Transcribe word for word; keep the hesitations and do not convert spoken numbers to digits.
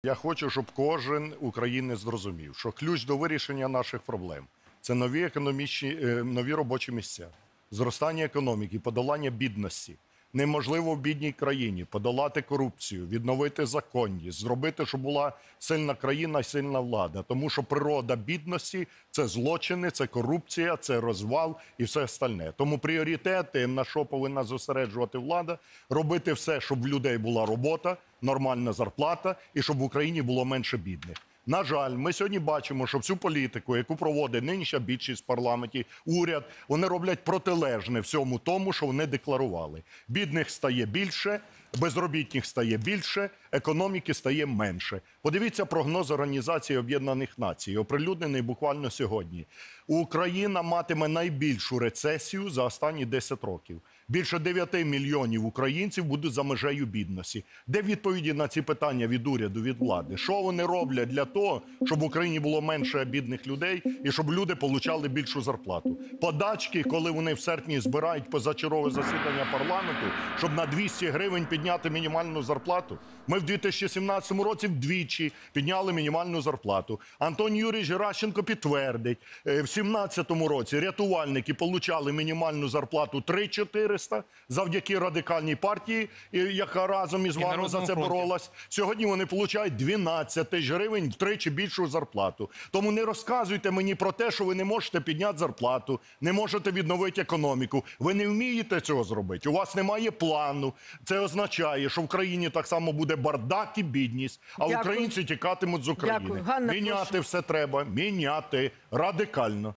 Я хочу, щоб кожен українець зрозумів, що ключ до вирішення наших проблем – це нові економічні, е, нові робочі місця, зростання економіки, подолання бідності. Неможливо в бідній країні подолати корупцію, відновити законність, зробити, щоб була сильна країна і сильна влада. Тому що природа бідності – це злочини, це корупція, це розвал і все остальне. Тому пріоритети, на що повинна зосереджувати влада – робити все, щоб в людей була робота, нормальна зарплата і щоб в Україні було менше бідних. На жаль, ми сьогодні бачимо, що всю політику, яку проводить нинішня більшість в парламенті, уряд, вони роблять протилежне всьому тому, що вони декларували. Бідних стає більше, безробітних стає більше, економіки стає менше. Подивіться прогноз Організації Об'єднаних Націй, оприлюднений буквально сьогодні. Україна матиме найбільшу рецесію за останні десять років. Більше дев'яти мільйонів українців будуть за межею бідності. Де відповіді на ці питання від уряду, від влади? Що вони роблять для того, щоб в Україні було менше бідних людей і щоб люди отримали більшу зарплату? Подачки, коли вони в серпні збирають позачергове засідання парламенту, щоб на двісті гривень підняти мінімальну зарплату? Ми в дві тисячі сімнадцятому році вдвічі підняли мінімальну зарплату. Антон Юрійович Геращенко підтвердить, в сімнадцятому році рятувальники отримали мінімальну зарплату три чотириста завдяки радикальній партії, яка разом із вами за це боролась. Сьогодні вони отримують дванадцять тисяч гривень, втричі більшу зарплату. Тому не розказуйте мені про те, що ви не можете підняти зарплату, не можете відновити економіку. Ви не вмієте цього зробити. У вас немає плану. Це означає, що в країні так само буде бардак і бідність, а Дякую. українці тікатимуть з України. Дякую. Ганна, міняти прошу. все треба, міняти радикально.